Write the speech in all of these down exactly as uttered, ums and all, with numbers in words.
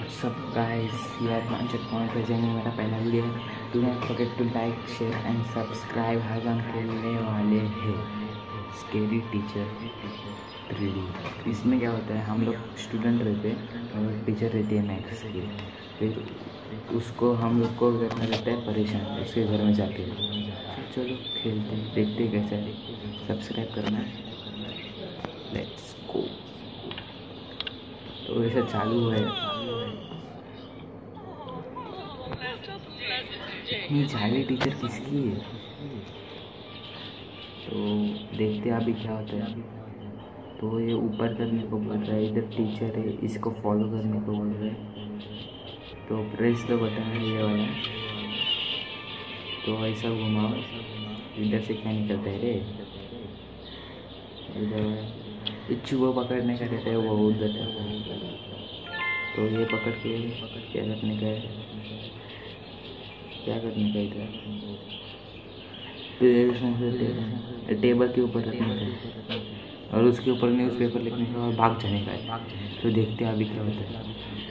What's up guys, you are one checkpoint पे जाएंगे मेरा पहला वीडियो है। Do not forget to like share and subscribe. आज हम खेलने वाले हैं स्केरी टीचर थ्री डी। इसमें क्या होता है, हम लोग स्टूडेंट रहते हैं और टीचर रहती है मैथ्स की। फिर उसको हम लोग को करना रहता है परेशान उसके घर में जाके। चलो खेलते हैं, देखते हैं कैसा है। सब्सक्राइब करना है, लेट्स गो। तो ऐसा चालू है। ये जाली टीचर किसकी है? तो देखते हैं अभी क्या होता है। तो ये ऊपर करने को बोल रहा है, इधर टीचर है, इसको फॉलो करने को बोल रहा है। तो प्रेस द बटन है ये वाला। तो ऐसा घुमाओ, इधर से क्या निकलता है रे? इधर चूहा पकड़ने का रहता है, वो उधर है। तो ये पकड़ के क्या करने का है, क्या करने का इधर टेबल के ऊपर रखने का है और उसके ऊपर न्यूज़पेपर लिखने का और भाग जाने का है। तो देखते हैं अभी क्या होता है।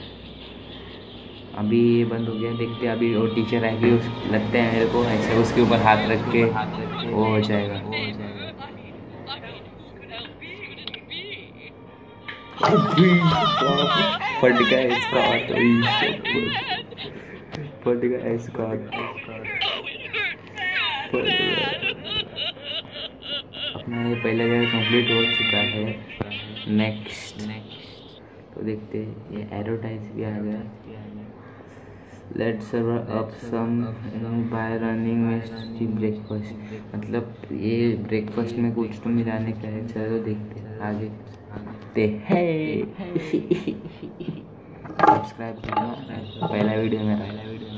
अभी ये बंद हो गया, देखते हैं अभी। और टीचर आएगी, उस लगता है मेरे को ऐसे उसके ऊपर हाथ रख के वो हो जाएगा। फट गया इसका फट गया इसका अपना ये पहला जगह कंप्लीट हो चुका है। नेक्स्ट तो देखते हैं, ये एडवर्टाइज भी आ गया। Let's serve up some by running में ब्रेकफास्ट। मतलब ये ब्रेकफास्ट में कुछ तो मिलाने का है। चलो देखते हैं आगे ते है। सब्सक्राइब करना, पहला वीडियो मेरा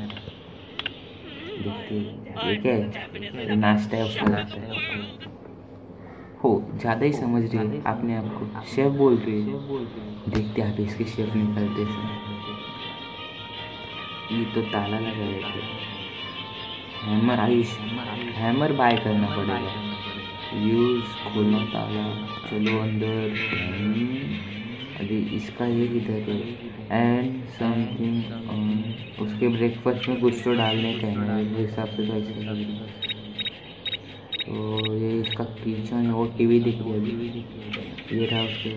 देखते हैं। ये क्या है, नाश्ता है उसको लगता है। हो ज़्यादा ही समझ रही है आपने आपको, शेफ बोल रही है। देखते हैं आप इसके शेफ निकलते हैं। ये तो ताला लगा रहता है। हैमर आयुष हैमर बाय करना पड़ेगा। यूज खोलना ताला। चलो अंदर। अभी इसका ये किधर है? एंड समथिंग उसके ब्रेकफास्ट में कुछ तो डालने का है मेरे हिसाब से। तो ऐसे लग रहा है। तो ये इसका किचन है और टीवी दिख रही है अभी। ये रहा उसके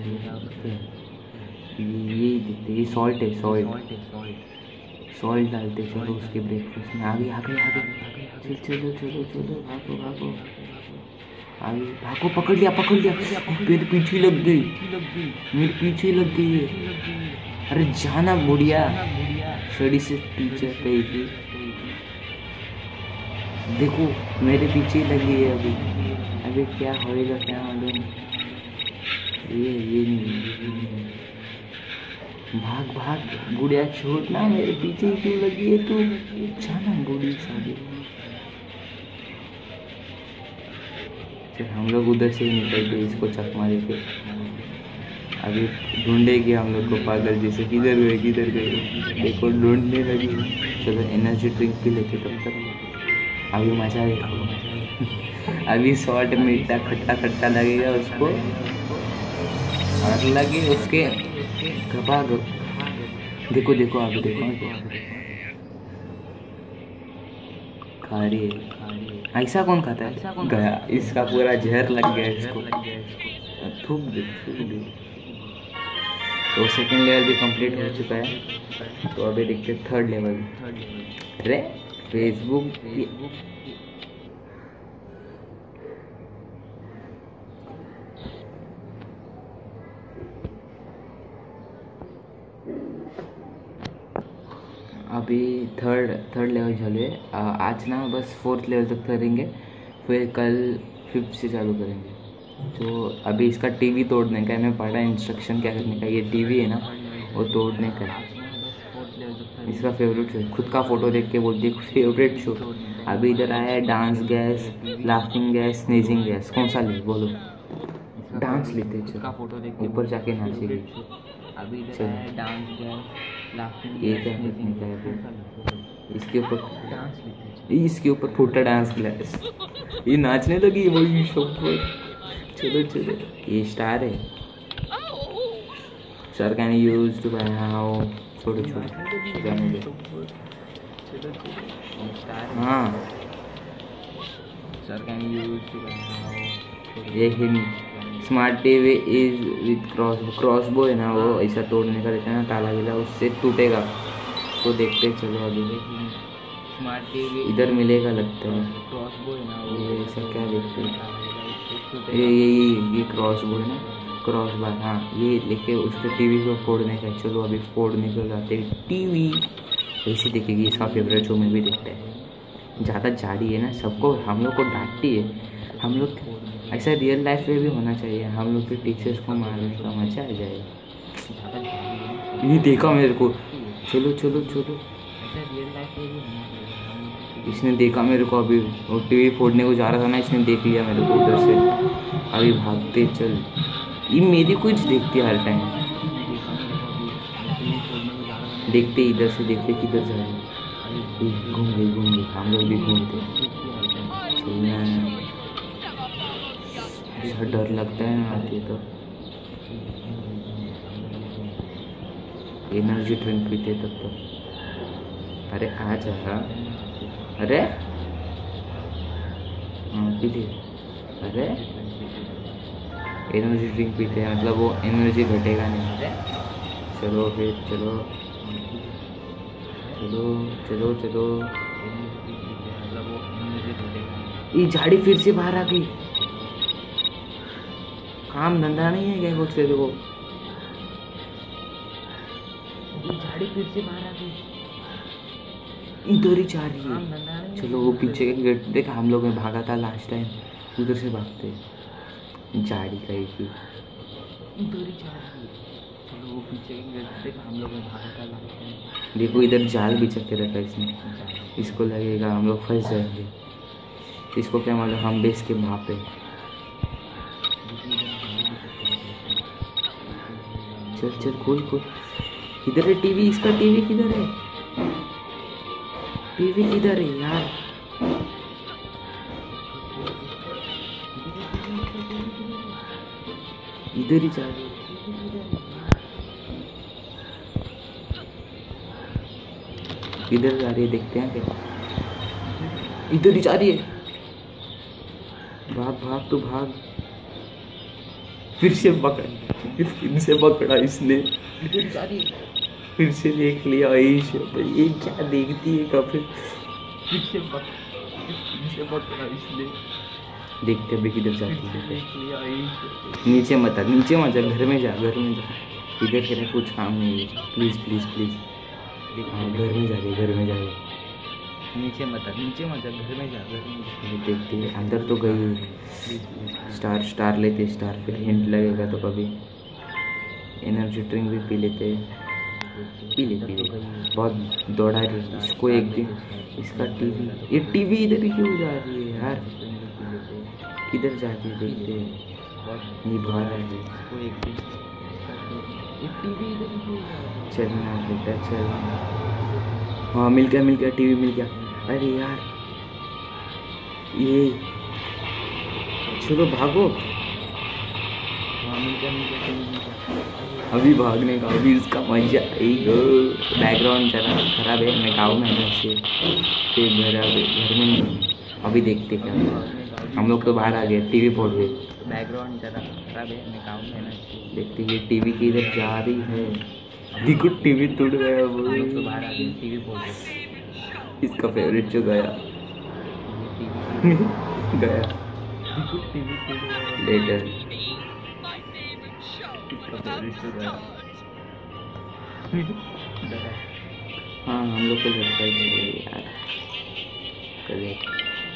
ये दिखते, ये सॉल्ट है, सॉल्ट सॉल्ट डालते चलो उसके ब्रेकफास्ट में। आगे आगे आगे चलो चलो चलो चलो भागो भागो आगे भागो। पकड़ लिया पकड़ लिया मेरे पीछे लग गई मेरे पीछे लग गई है। अरे जाना बुढ़िया, सड़ी से टीचर कही थी। देखो मेरे पीछे लगी है अभी। अभी क्या होएगा क्या मालूम। ये ये नहीं, भाग भाग बुढ़िया, छोड़ना मेरे पीछे क्यों लगी है तू? जाना बुढ़ी सारी। हम लोग उधर से ही निकल गए, इसको चकमा देके। अभी ढूंढेगी हम लोग को पागल जैसे, किधर गए किधर गए। देखो ढूंढने लगी। चलो एनर्जी ड्रिंक पी लेते तब तक। अभी मजा देखो। अभी सॉल्ट मीठा खट्टा खट्टा लगेगा उसको और लगे उसके गबा गब। देखो देखो अभी देखो खा रही है। ऐसा कौन खाता है? गया इसका पूरा जहर लग गया इसको। थूक दे थूक दे। तो सेकेंड लेवल भी कंप्लीट हो चुका है। तो अभी देखते थर्ड लेवल। अरे फेसबुक अभी थर्ड थर्ड लेवल चालू है। आज ना बस फोर्थ लेवल तक करेंगे, फिर कल फिफ्थ से चालू करेंगे। तो अभी इसका टीवी तोड़ने का है। मैं पढ़ा इंस्ट्रक्शन क्या करने का। ये टीवी है ना, वो तोड़ने का है। इसका फेवरेट शो, खुद का फोटो देख के बोलती है फेवरेट शो। अभी इधर आया है dance gas, laughing gas, sneezing gas. कौन सा ले बोलो? डांस लेते चलो, ऊपर जाके नाचेगी। अभी इधर आया है डांस गैस, ये क्या करने का है? इसके ऊपर इसके ऊपर फूटा डांस क्लास। ये नाचने लगी वही सब। चलो चलो ये स्टार है। Sir can use to how छोटे छोटे जाने हाँ सर कैन यूज टू ये hint smart TV is with cross crossbow है ना, वो ऐसा तोड़ने का रहता है ना ताला गिला, उससे टूटेगा तो देखते चलो अभी। स्मार्ट टीवी इधर मिलेगा लगता है, क्रॉसबो है ना, ये ऐसा क्या देखते हैं, ये ये ये क्रॉसबो है ना, क्रॉस बार हाँ, ये लेके उसके टीवी को फोड़ने का। चलो अभी फोड़ने को जाते हैं टीवी, ऐसे देखेगी इसका फेवरेट शो में भी देखते हैं। ज़्यादा जाड़ी है ना, सबको हम लोग को डांटती है, हम लोग ऐसा रियल लाइफ में भी होना चाहिए, हम लोग के टीचर्स को मारने का मजा आ जाए। ये देखा मेरे को, चलो चलो चलो ऐसा रियल लाइफ में भी होना चाहिए। इसने देखा मेरे को, अभी वो टीवी फोड़ने को जा रहा था ना, इसने देख लिया मेरे को उधर से, अभी भागते चल। ये मेरी कुछ देखती है हर टाइम, देखते इधर से देखते किधर जा रहे, घूम गए घूम गए, हम लोग भी घूमते। ऐसा डर लगता है ना आती तो। एनर्जी ड्रिंक पीते तब तो। अरे आ जा, अरे हाँ पीते, अरे एनर्जी ड्रिंक पीते हैं मतलब वो एनर्जी घटेगा नहीं। चलो फिर चलो चलो चलो चलो, ये झाड़ी फिर से बाहर आ गई, काम धंधा नहीं है क्या कुछ तेरे को? ये झाड़ी फिर से बाहर आ गई, इधर ही जा रही है। चलो वो पीछे के गेट देखा, हम लोग में भागा था लास्ट टाइम, उधर से भागते झाड़ी का एक ही इधर ही जा रही है। चलो वो पीछे के गेट देखा, हम लोग में भागा था लास्ट टाइम। देखो इधर जाल बिछा के रखा इसने, इसको लगेगा हम लोग फंस जाएंगे, इसको क्या मालूम हम बेस के वहाँ पे। चल चल खोल खोल, किधर है टीवी? इसका टीवी किधर है? टीवी किधर है यार? इधर ही जा रही है, इधर जा रही है, देखते हैं क्या। इधर ही जा रही है, भाग भाग तो भाग। फिर से पकड़, फिर से पकड़ा इसने, इधर जा रही है, फिर से देख लिया। ये क्या देखती है कब? फिर से पकड़, फिर से पकड़ा इसने, देखते अभी किधर जाती है। नीचे मत आ, नीचे मत जा, घर में जा, घर में जा। इधर तेरा कुछ काम नहीं है, प्लीज़ प्लीज़ प्लीज़। हाँ घर में जा रही, घर में जा रही, नीचे मत आ, नीचे मत जा, घर में जा, घर में जा। देखते अंदर तो गई। स्टार स्टार लेते, स्टार फिर हिंट लगेगा तो कभी। एनर्जी ड्रिंक भी पी लेते, पी ले पी ले। बहुत दौड़ा रही इसको एक दिन। इसका टीवी, ये टीवी इधर क्यों जा रही है यार? किधर जाती है देखते, ये बाहर है इसको एक दिन। ये टीवी इधर क्यों जा रही है? चलना बेटा चल। हाँ मिल गया मिल गया, टीवी मिल गया। अरे यार ये, चलो भागो। हाँ मिल गया मिल गया, टीवी मिल गया। अभी भागने का, अभी उसका मजा आएगा। बैकग्राउंड जरा खराब है, मैं गाँव में ऐसे फिर घर घर में नहीं। अभी देखते क्या, हम लोग तो बाहर आ गए, टीवी फोड़ गए। बैकग्राउंड जरा खराब है, मैं गाँव में ना देखते। ये टीवी की इधर जा रही है, देखो टीवी टूट गया। वो तो बाहर आ गए, टीवी फोड़ गए। इसका फेवरेट जो गया गया लेटर, हाँ हम लोग को लगता है यार करेक्ट।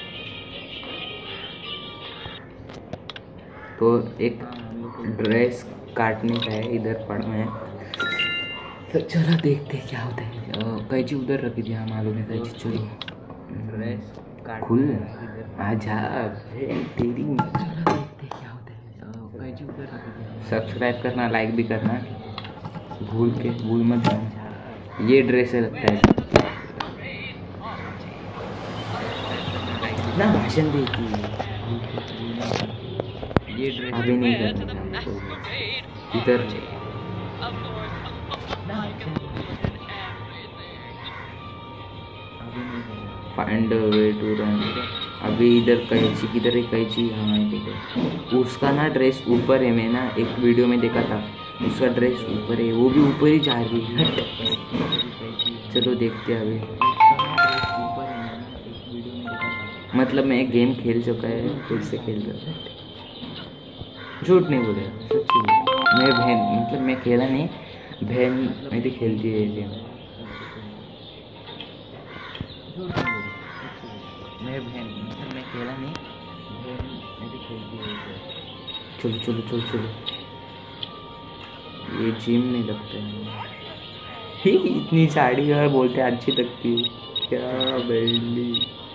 तो एक ड्रेस काटने का है, इधर पड़ा है, तो चलो देखते क्या होता है। कैची उधर रखी थी, हाँ मालूम है कैची चोरी। ड्रेस काट खुल आजा तेरी, देखते क्या होता है। कैची उधर रखी थी। सब्सक्राइब करना, लाइक भी करना, भूल के भूल मत जाना। ये ड्रेस है लगता है ना, भाषण देती है। ये ड्रेस अभी नहीं करना इधर फाइंड वे टू रन। अभी इधर कैची, किधर है कैची? हाँ ठीक है। उसका ना ड्रेस ऊपर है, मैं ना एक वीडियो में देखा था, उसका ड्रेस ऊपर है, वो भी ऊपर ही जा रही है। चलो देखते हैं अभी। मतलब मैं एक गेम खेल चुका है, फिर से खेल रहा हूँ। झूठ नहीं बोले, सच्ची बोल। मैं बहन मतलब मैं खेला नहीं, बहन मेरी खेलती है गेम। मैं बहन मतलब मैं खेला नहीं, बहन मेरी खेलती है। चलो चलो चलो चलो, ये जिम में लगता है। ही इतनी साड़ी और बोलते अच्छी लगती है क्या बेली।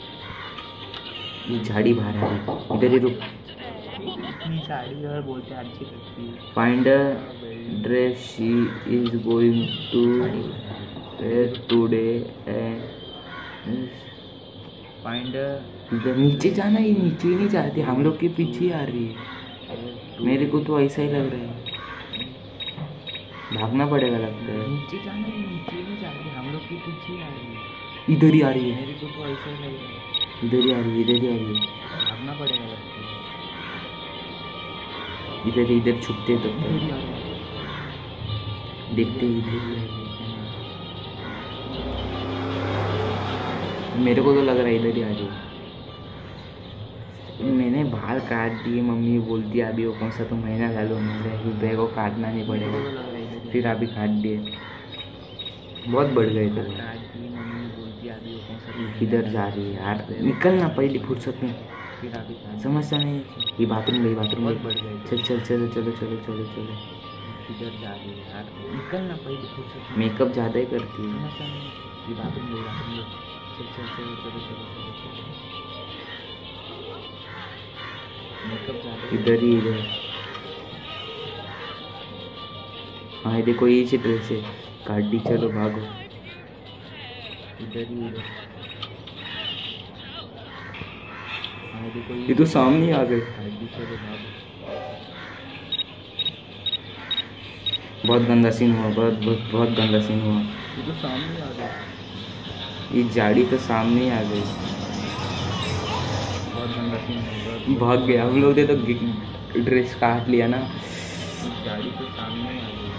ये झाड़ी बाहर आ रही, इधर ही रुक। इतनी साड़ी और बोलते अच्छी लगती है। Find a dress she is going to wear today and find. इधर नीचे जाना, ये नीचे ही नहीं जाती, हम लोग के पीछे ही आ रही है। मेरे को तो ऐसा ही लग रहा है, भागना पड़ेगा लगता है। नीचे जाना, ये नीचे ही नहीं जाती, हम लोग के पीछे ही आ रही है। इधर ही आ रही है, मेरे को तो ऐसा ही लग रहा है। इधर ही आ रही है, इधर ही आ रही है, भागना पड़ेगा लगता है। इधर इधर छुपते तो देखते ही इधर। मेरे को तो लग रहा है इधर ही आ रही है। मैंने बाल काट दिए, मम्मी बोलती है अभी वो कौन सा तो महीना डालो, मेरे बैग को काटना नहीं पड़ेगा, फिर अभी काट दिए, बहुत बढ़ गए थे। मम्मी बोलती है अभी वो कौन सा किधर जा रही है यार, निकलना पहले फुर्सत में, फिर अभी समझता नहीं। ये बाथरूम गई, बाथरूम बहुत बढ़ गए। चल चल चलो चलो चलो चलो चलो, किधर जा रही है यार, निकलना पहले फुर्सत। मेकअप ज़्यादा ही करती है, समझता नहीं। ये बाथरूम गई, बाथरूम गई। चल चल चलो चलो चलो चलो चलो, इधर ही इधर। हाँ देखो ये चित्र से गाड़ी, चलो भागो। इधर ही इधर। हाँ देखो ये तो सामने आ गए, गाड़ी चलो भागो। बहुत गंदा सीन हुआ, बहुत बहुत बहुत गंदा सीन हुआ। ये तो सामने आ गए, ये झाड़ी तो सामने ही आ गई, बहुत गंदा सीन हुआ। भाग गया, हम लोग ने तो ड्रेस काट लिया ना, गाड़ी तो सामने आ गई,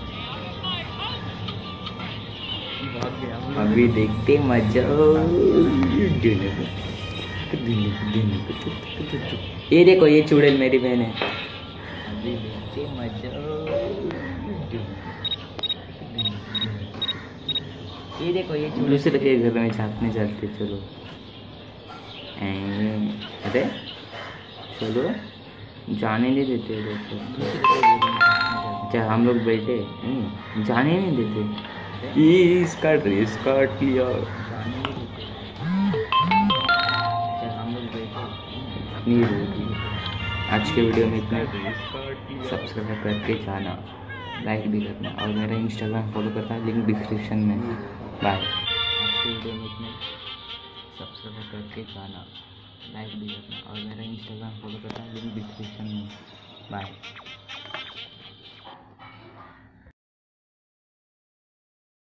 भाग गया। अभी देखते मजा। ये देखो ये चुड़ैल मेरी बहन है, अभी देखते मजा। ये देखो ये चुड़ैल दूसरे के घर में झाँकने जाते। चलो अरे चलो, जाने नहीं देते लोग, क्या हम लोग बैठे नहीं, जाने नहीं देते। ये इसका ड्रेस काट लिया, क्या हम लोग बैठे नहीं रोटी। आज के वीडियो में इतना, सब्सक्राइब करके जाना, लाइक भी करना, और मेरा इंस्टाग्राम फॉलो करना, लिंक डिस्क्रिप्शन में। बाय। आज के वीडियो में इतने, सब्सक्राइब करके जाना, लाइक भी करना, और मेरा इंस्टाग्राम फॉलो करना, लिंक डिस्क्रिप्शन में। बाय।